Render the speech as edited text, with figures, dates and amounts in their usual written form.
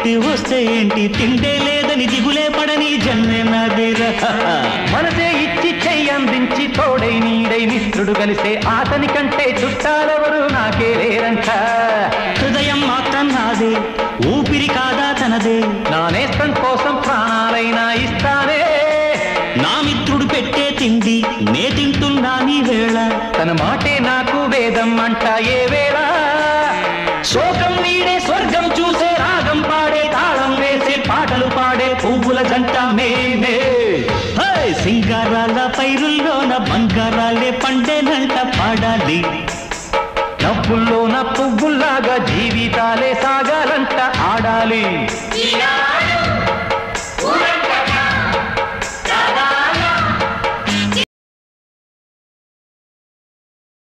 ఏంటి వస్తే ఏంటి తిండే లేదని దిగులే పడని జన్మే నాదిరా మనసే ఇచ్చి చెయ్యందించి తోడై నీడై మిత్రుడు కలిసే అతని కంటే చుట్టాలెవరు నాకే లేరంట హృదయం మాత్రం నాదే ఊపిరి కాదా తనదే నా నేస్తం కోసం ప్రాణాలైనా ఇస్తానే నా మిత్రుడు పెట్టే తిండి నే తింటున్నా నీ వేళ తన మాటే నాకు వేదం అంట ఏ వేళ శోకం నీడే స్వర్గం చూసే రాగం పాడే తాళం వేసే పాటలు పాడే పువ్వుల జంట మేమే సింగారాల పైరుల్లోన బంగారాలే పండేనంట పాడాలి నవ్వుల్లోన పువ్వుల్లాగా జీవితాలే సాగాలంట ఆడాలి